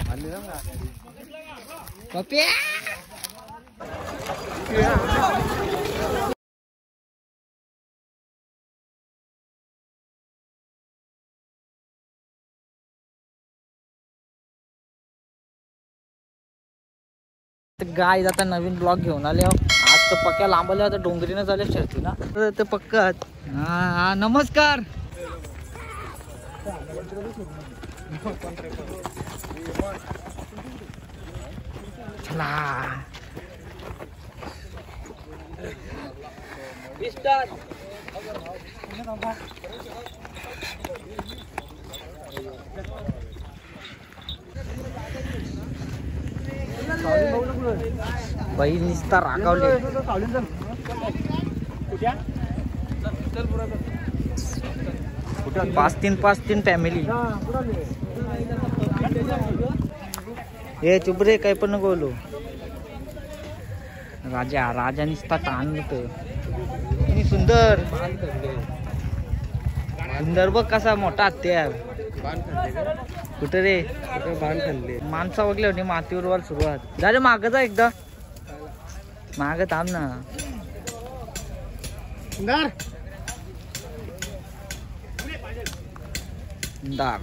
पप्या गाय आता नवीन ब्लॉग घेऊन आले आज तर पक्या लांबले आता डोंगरीनं झाले शर्ती ना तर पक्का हा नमस्कार चला बाई निस्ता रागावले 5-3 फॅमिली हे चुप रे काही पण नको बोलू राजा निस्ता ताण होतोय सुंदर बघ कसा मोठा हत्यार कुठे रे बाण खाल्ले माणसा वगैरे होती मातीवर वर सुरुवात जा रे माग जा एकदा माग थांब ना दार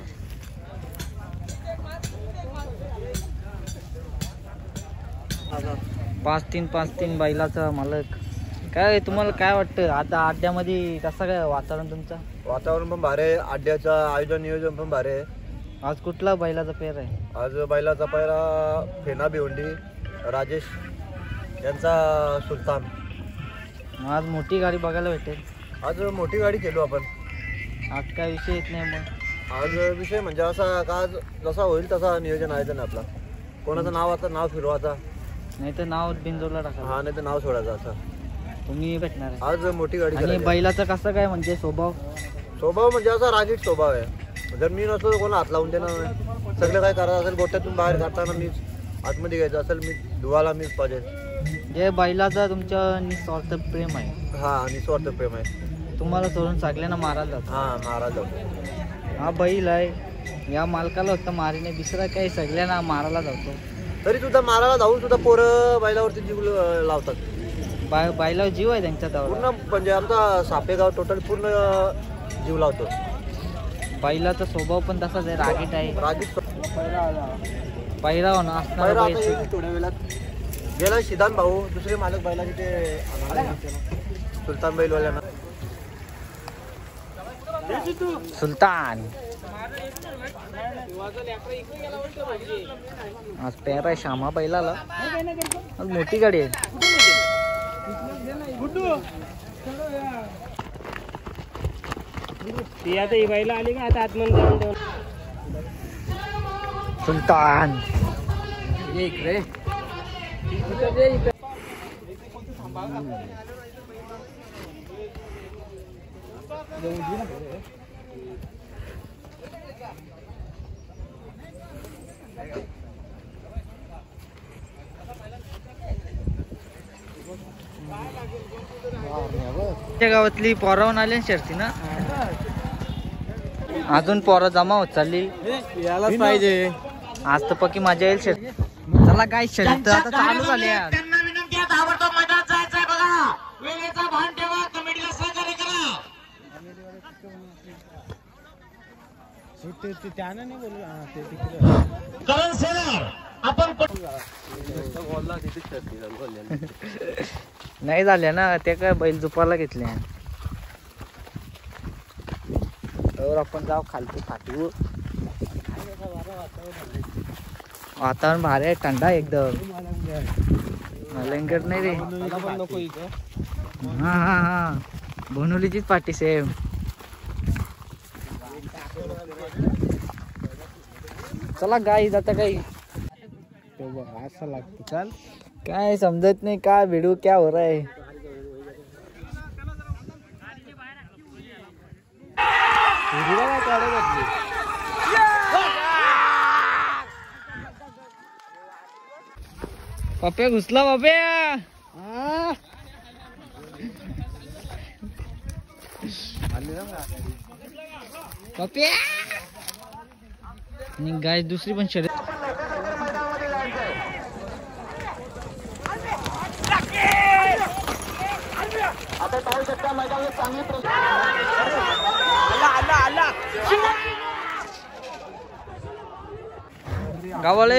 5-3 बैलाचा मालक काय तुम्हाला काय वाटतं आता अड्ड्यामध्ये कसं काय वातावरण तुमचं वातावरण पण भारी आहे अड्ड्याचं आयोजन नियोजन पण भारी आहे आज कुठला बैलाचा पेर आहे आज बैलाचा पहिला फेना भिवंडी राजेश यांचा सुलतान आज मोठी गाडी बघायला भेटेल आज मोठी गाडी केलो आपण आज काय विषय येत नाही मग आज विषय म्हणजे असा का जसा होईल तसा नियोजन आयोजन आपला कोणाचं नाव आता नाव फिरवायचा नाही तर नाव बिंजोरला टाका हा नाही तर नाव सोडायचं असं तुम्ही भेटणार आहे आज मोठी गाडी आणि बैलाचं कसं काय म्हणजे स्वभाव म्हणजे असा रागीट स्वभाव आहे जर मी नसतो कोणा हात लावून देणार नाही सगळं काय करायचं असेल गोट्यातून बाहेर काढताना मीच आतमध्ये घ्यायचं असेल मी धुवाला मीच पाहिजे जे बैलाचा तुमच्या निस्वार्थ प्रेम आहे हा निस्वार्थ प्रेम आहे तुम्हाला सोडून सगळ्यांना मारायला जातो हा मारायला जातो हा बैल आहे या मालकाला फक्त मारीने दुसरा काही सगळ्यांना मारायला जातो तरी सुद्धा मारायला जाऊन सुद्धा पोरं बैलावरती जीव लावतात बैलावर जीव आहे त्यांच्या पूर्ण म्हणजे आमचा सापेगाव टोटल पूर्ण जीव लावतो बैलाचा स्वभाव पण तसाच आहे रागीट आहे पहिरा होणार थोड्या वेळात गेला सिद्धांत भाऊ दुसरे मालक बैलाचे ते सुलतान बैलवाल्यांना सुलतान आज पेर आहे श्यामा बैलाला आज मोठी गाडी आहे ती आता ही बैला आली का आता आतमध्ये जाऊन देऊन सुलतान इकडे त्या गावातली पोरावून आली शर्ती ना अजून पोरं जमा होत चालली यायलाच पाहिजे आज तर पक्की मजा येईल शर्ती चला काय शर्त आता चालू झाली नाही झाल्या ना ते काय बैल झोपायला घेतले तर आपण जाऊ खालती फाटीवर वातावरण भारी आहे थंडा एकदम मलंगट नाही रे हा बनवलीचीच पाठी सेम चला गाई जाता काही असं लागतं चाल काय समजत नाही का भिडू क्या हो रहा है पप्या घुसला पप्या पप्या गाय दुसरी पण शर्यत गावाले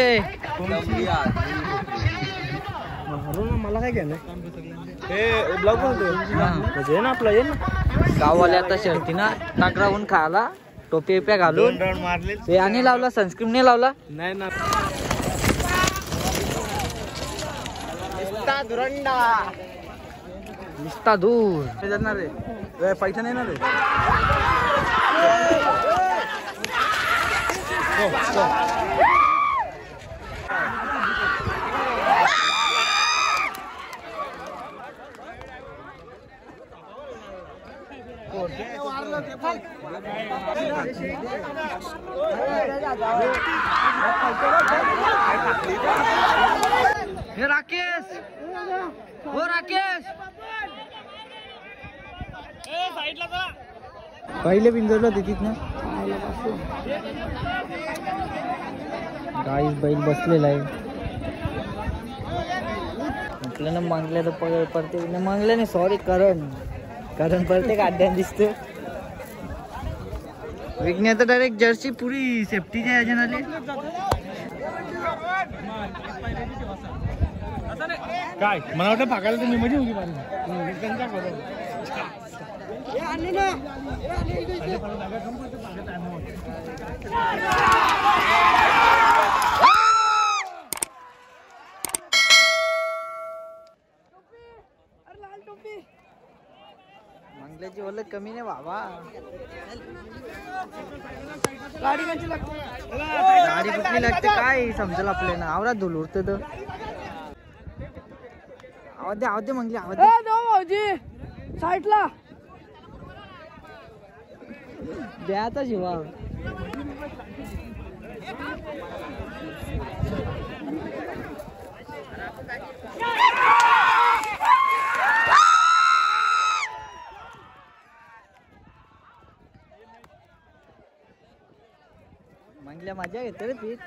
मला काय घ्यायला हे ब्लॉग म्हणजे ना आपला ये ना गाववाले आता शर्ती ना टाकरावून खायला टोपी बिप्या घालून मारले ते आणि लावला सनस्क्रीन नाही लावला नाही ना नुसता दूर जाणार रे पैसा नाही ना रे हे राकेश हो राकेश पहिले पिंजरला होते तिथनं गाईस बैल बसलेला आहे आपल्याला मागल्या तर पडते मागल्या नाही सॉरी करण पडते गाड्यान दिसते विकण्यात डायरेक्ट जर्सी पुरी सेफ्टीच्या ह्याच्यान आली काय मला वाटतं फाकायला तर मी मजा होती मंगल्याची ओळख कमी नाही बाबा गाडी कशी गाडी कुठली लागते काय समजेल आपल्याला आवरा धुल उरत तर आवाज दे मंगली आवाज भाऊजी साईडला द्याचा शिवा मंगल्या मजा घेते रे पीठ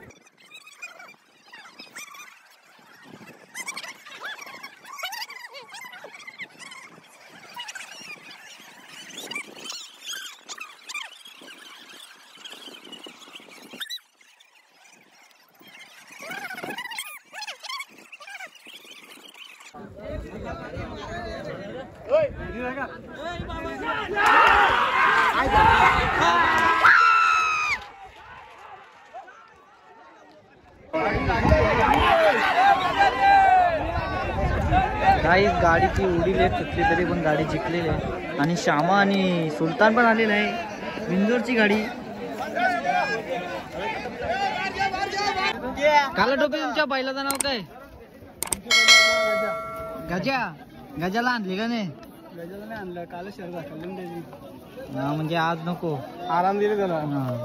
काही गाडीची उडी लेट सुटली तरी पण गाडी जिंकलेली आहे आणि श्यामा आणि सुलतान पण आलेला आहे विंजोरची गाडी काला टोपी तुमच्या बैलाचं नाव काय गजाला आणली का नाही गजाला आणलं काल शहर दाखवलं त्याची हा म्हणजे आज नको आराम दिले त्याला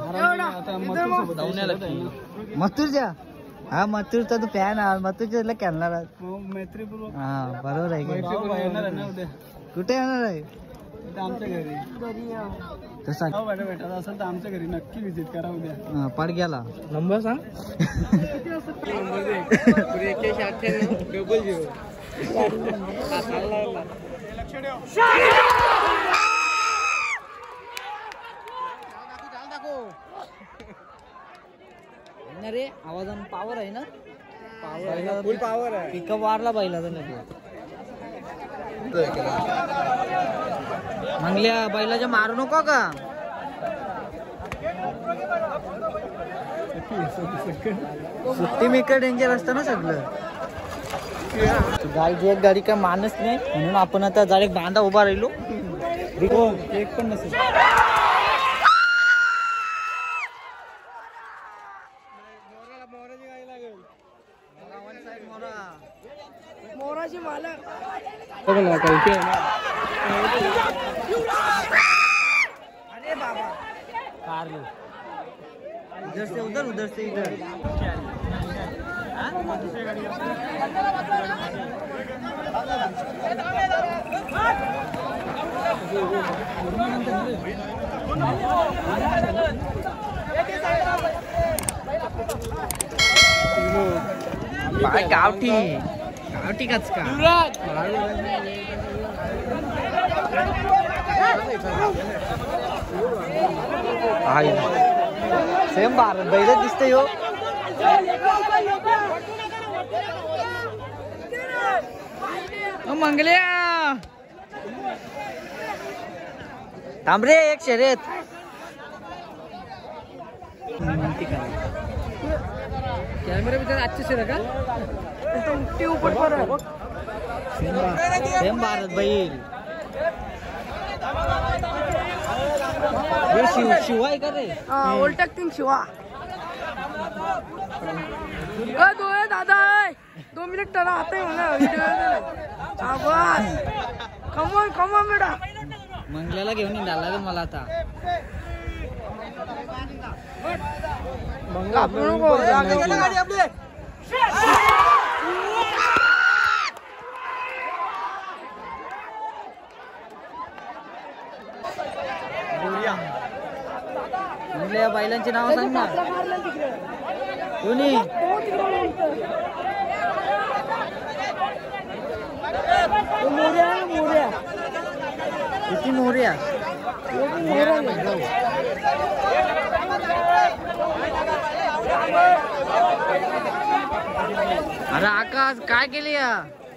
मथुरच्या हा मथुरचा तू फॅन आहे मथुरच्या खेळणार मैत्रीपूर्वक हा बरोबर आहे येणार आहे ना उद्या कुठे येणार आहे आमच्या घरी तसा भेटायचं असेल तर आमच्या घरी नक्की व्हिजिट करा उद्या पाडग्याला नंबर सांग रे आवाजान पावर आहे ना फुल पॉवर आहे पिकअप वारला बैलाचा लगेच मंगल्या बैलाच्या मारू नको का सुट्टी मेकर डेंजर असतं ना सगळं गाडी एक गाडी काय मानच नाही म्हणून आपण आता डायरेक्ट बांधा उभा राहिलो एक पण नसेल मोराची मालक अरे बाबा कार लो इधर से उधर से इधर गावठी गावठी कच का सेम भारत बैल दिसतंय हो. मंगल्या थांब रे एक शर्यत. कॅमेरा बिचार आजची शर्यत का सेम भारत बैल. शिवा आहे का रे. उलटक तीन शिवा दो दादा 2 मिनिट टरा आता म्हणा व्हिडिओ कमॉन बेटा. मंगल्याला घेऊन निघाला रे मला आता. मंगल्या बैलांची नाव सांग ना कोणी. किती मोर्या. अरे आकाश काय केली या.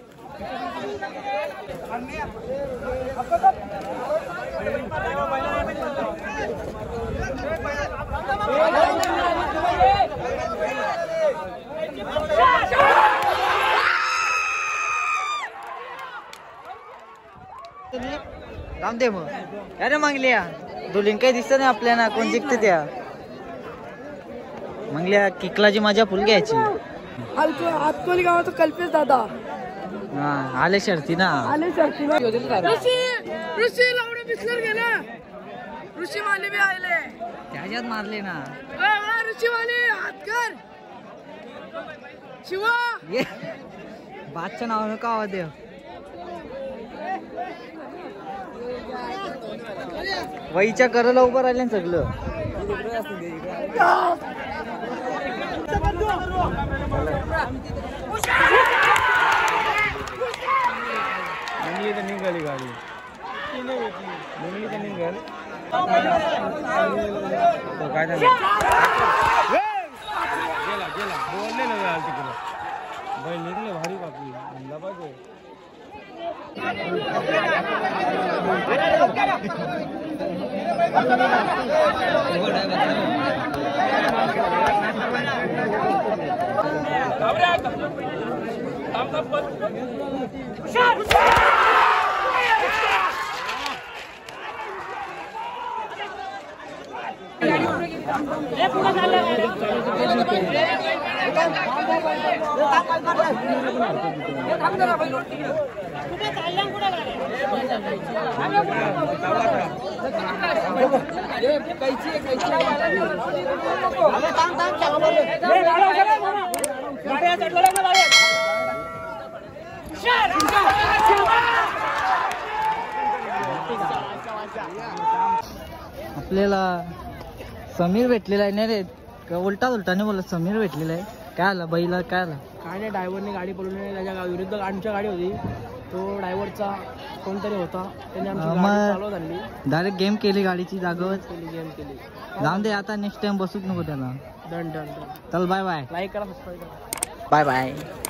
राम दे मग. अरे मंगल्या दोलिंग काही दिसत नाही आपल्याला. कोण जिंकते त्या. मंगल्या किकलाची मजा फुल घ्यायची. आतकोली गावाचा कल्पेश दादा आले शर्ती ना. ऋषी लावडे बिस्लर गेला. ऋषी माले बी आले त्याच्यात मारले ना. ऋषी माले हातकर शिवा बादच्या नावानं का आवाज दे. वहीच्या करायला उभं राहिले सगळं. मंगली तर निघाली गाडी. मंगली तर निघाल काय झालं. गेला गेला बोलले ना वेळ तिकडे. बैल निघले भारी बापी म्हणला पाहिजे. आपल्याला समीर भेटलेला आहे. नाही रे उलटा उलटाने बोलत. समीर भेटलेला आहे. काय आला बैला काय आला. काय नाही ड्रायव्हरने गाडी पळवली. त्याच्या विरुद्ध आमच्या गाडी होती. तो ड्रायव्हरचा कोणतरी होता. त्याने आमची गाडी चालवत आणली. डायरेक्ट गेम केली गाडीची जागेवर. गेम केली. जाऊन दे आता नेक्स्ट टाइम बसूच नको त्याला. Done done. चल बाय बाय. लाईक करा सबस्क्राईब करा. Bye bye.